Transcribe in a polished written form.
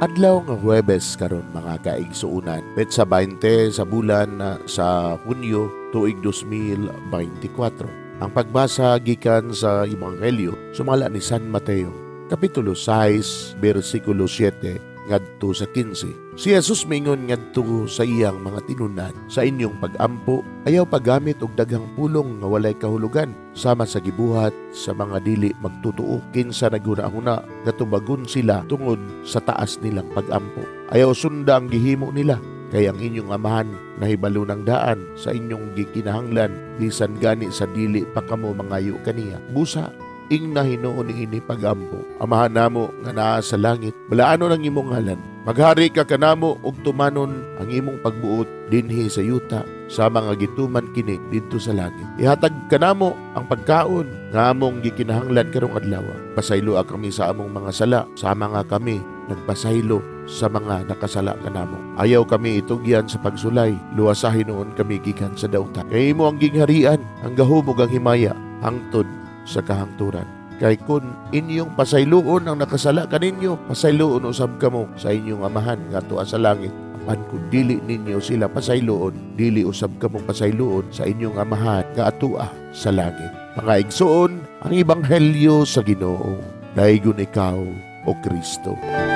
Adlaw nga Huwebes karon mga kaigsuunan. Petsa 20 sa bulan sa Hunyo tuig 2024. Ang pagbasa gikan sa Ebanghelyo sumala ni San Mateo, kapitulo 6, bersikulo 7 ngadto sa 15. Si Jesus mingon ngadto sa iyang mga tinunan, sa inyong pag-ampo ayaw paggamit og daghang pulong nga walay kahulugan sama sa gibuhat sa mga dili magtutuo, kinsa naghuna-huna nga tubagon sila tungod sa taas nilang pag-ampo. Ayaw sunda ang gihimo nila, kay ang inyong amahan nahibalo ng daan sa inyong gikinahanglan, bisan gani sa dili pa kamo mangayo kaniya. Busa ing nahinuon ini pag-ampo, amahan namo nga naa sa langit, balaano ng imong ngalan, maghari ka kanamo ug tumanon ang imong pagbuot dinhi sa yuta sa mga gituman kini didto sa langit. Ihatag kanamo ang pagkaon nga among gikinahanglan karong adlaw. Pasaylo kami sa among mga sala, sama nga kami nagpasaylo sa mga nakasala kanamo. Ayaw kami itugyan sa pagsulay, luwasahin noon kami gikan sa dauta. Kay imo ang gingharian, ang gahumog ang himaya hangtod sa kahangturan. Kay kun inyong pasayloon ang nakasala kaninyo, pasayloon usab kamo sa inyong amahan nga tuwa sa langit. Apan kung dili ninyo sila pasayloon, dili usab kamo pasayloon sa inyong amahan nga atua sa langit. Mga igsoon, ang Ebanghelyo sa Ginoo. Daigon ikaw, O Kristo.